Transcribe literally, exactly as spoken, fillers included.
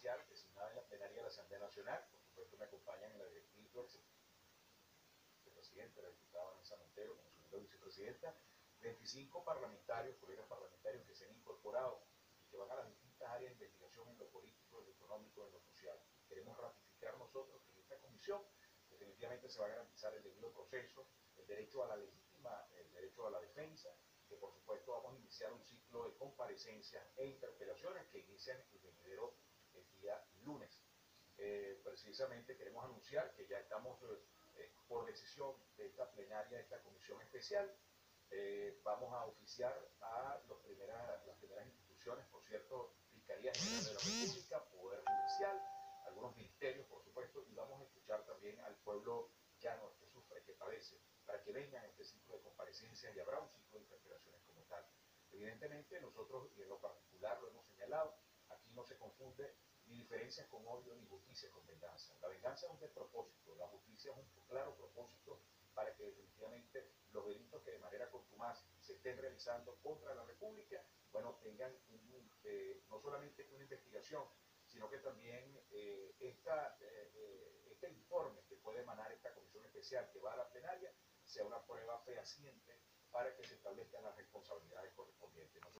especial designada en la plenaria de la Asamblea Nacional. Por supuesto me acompañan en la directiva el vicepresidente, la diputada Vanessa Montero como segunda vicepresidenta, veinticinco parlamentarios, colegas parlamentarios que se han incorporado y que van a las distintas áreas de investigación en lo político, en lo económico, en lo social. Queremos ratificar nosotros que en esta comisión definitivamente se va a garantizar el debido proceso, el derecho a la legítima, el derecho a la defensa, que por supuesto vamos a iniciar un ciclo de comparecencias e interpelaciones que inician el venidero el día lunes. Eh, precisamente queremos anunciar que ya estamos eh, por decisión de esta plenaria, de esta comisión especial, eh, vamos a oficiar a los primeras, las primeras instituciones, por cierto, Fiscalía General de la República, Poder Judicial, algunos ministerios, por supuesto, y vamos a escuchar también al pueblo llano que sufre, que padece, para que vengan a este ciclo de comparecencias y habrá un ciclo de interpelaciones como tal. Evidentemente, nosotros, y en lo particular lo hemos señalado, aquí no se confunde ni diferencias con odio, ni justicia con venganza. La venganza es un despropósito, la justicia es un claro propósito para que definitivamente los delitos que de manera contumaz se estén realizando contra la República, bueno, tengan un, eh, no solamente una investigación, sino que también eh, esta, eh, eh, este informe que puede emanar esta comisión especial que va a la plenaria sea una prueba fehaciente para que se establezcan las responsabilidades correspondientes.